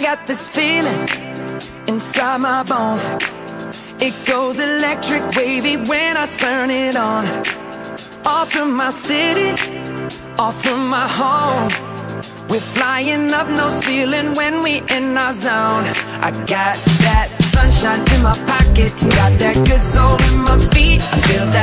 got this feeling inside my bones. It goes electric wavy when I turn it on. Off from my city, off from my home. We're flying up, no ceiling when we in our zone. I got that sunshine in my pocket, got that good soul in my feet. I feel that